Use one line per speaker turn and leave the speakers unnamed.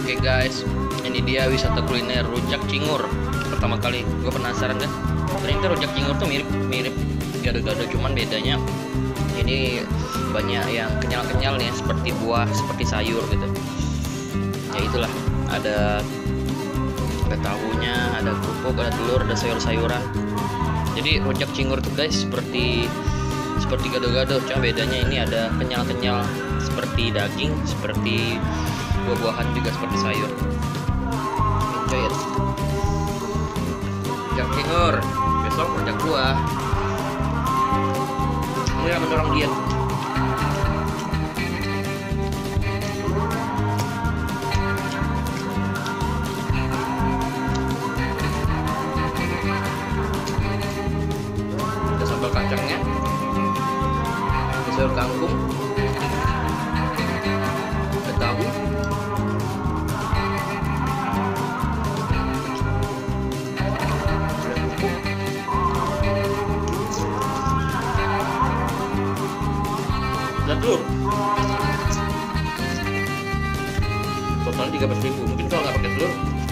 Oke guys, ini dia wisata kuliner rujak cingur. Pertama kali gue penasaran kan, ternyata rujak cingur tuh mirip gado-gado, cuman bedanya ini banyak yang kenyal-kenyal nih, seperti buah, seperti sayur gitu. Ya itulah, ada tahunya, ada kerupuk, ada telur, ada sayur-sayuran. Jadi rujak cingur tuh guys seperti gado-gado, cuma bedanya ini ada kenyal-kenyal seperti daging, seperti buah-buahan juga seperti sayur. Enjoy it. Rujak cingur, besok rujak buah. Ini yang mendorong diet. Ada sambal kacangnya, ada sayur kangkung, ada tahu, ada kerupuk, ada telur. Total 13.000. Mungkin kalau nggak pakai telur